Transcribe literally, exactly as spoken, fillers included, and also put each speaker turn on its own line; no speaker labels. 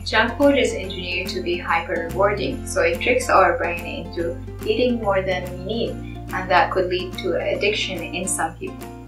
Junk food is engineered to be hyper-rewarding, so it tricks our brain into eating more than we need, and that could lead to addiction in some people.